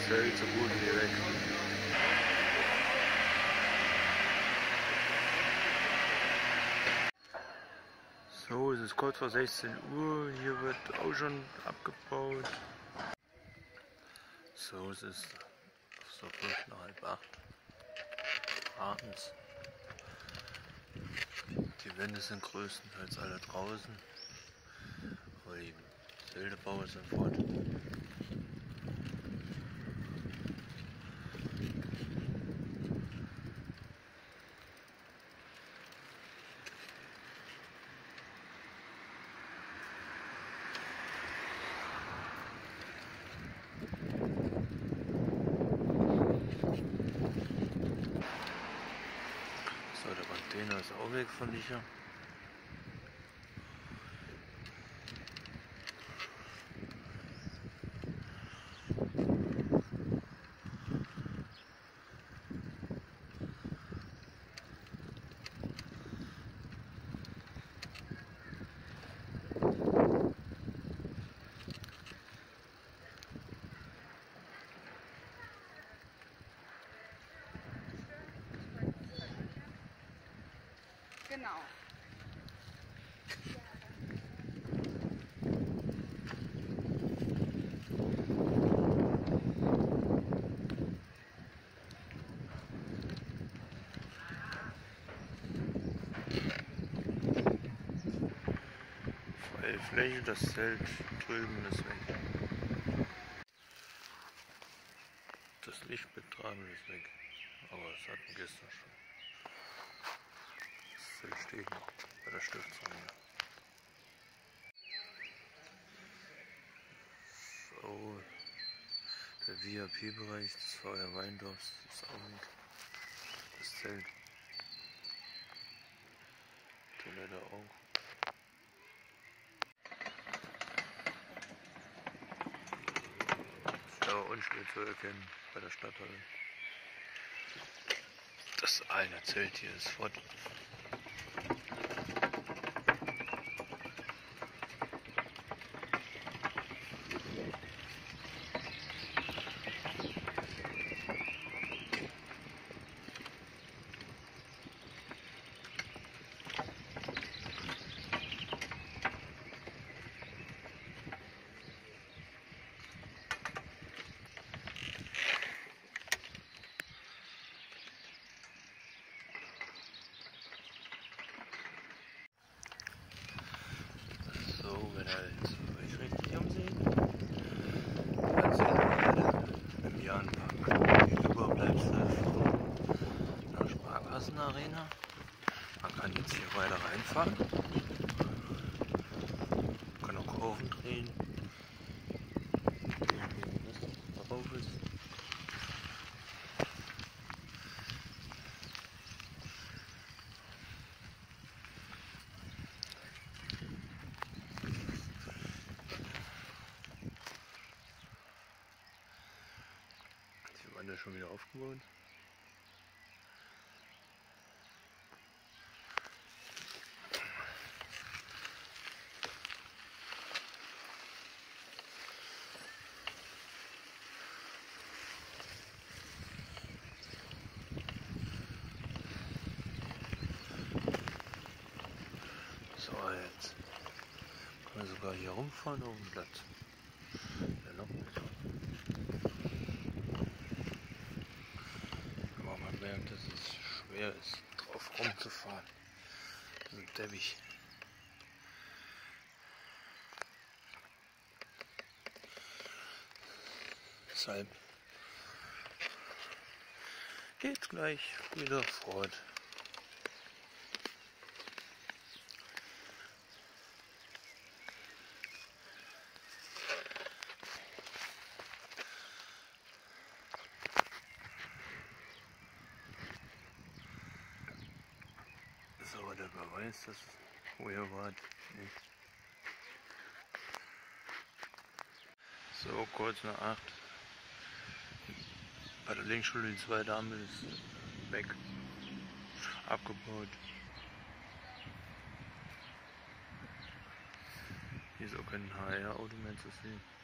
Zelt so gut wie weg. So, es ist kurz vor 16 Uhr, hier wird auch schon abgebaut. So, es ist so 7:30 abends. Die Wände sind größtenteils alle draußen, aber die Zeltebauer sind fort. So, der Container ist auch weg von hier. Genau. Freie Fläche, das Zelt drüben ist weg. Das Lichtbetragen ist weg, aber das hatten wir gestern schon. Das Zelt steht noch bei der Stiftssammlung. So, der VIP-Bereich des VR Weindorfs ist auch weg. Das Zelt. Toilette auch. Da unten zu erkennen bei der Stadthalle. Das eine Zelt hier ist fort. So, wenn ihr jetzt euch richtig umseht, dann seht ihr im Jahnpark die Überbleibsel von der Sparkassenarena. Man kann jetzt hier weiter reinfahren, kann auch Kurven drehen, was drauf ist. Die Wand ist schon wieder aufgebaut. So, jetzt kann man sogar hier rumfahren auf dem Platz. Ja, noch nicht. Aber man merkt, dass es schwer ist, drauf rumzufahren. Das ist ein Teppich. Deshalb geht's gleich wieder fort. So, der Beweis, dass wo ihr wart. So, kurz nach 8. Bei der Linkschule die zweite Ampel ist weg. Abgebaut. Hier ist auch kein HR-Auto mehr zu sehen.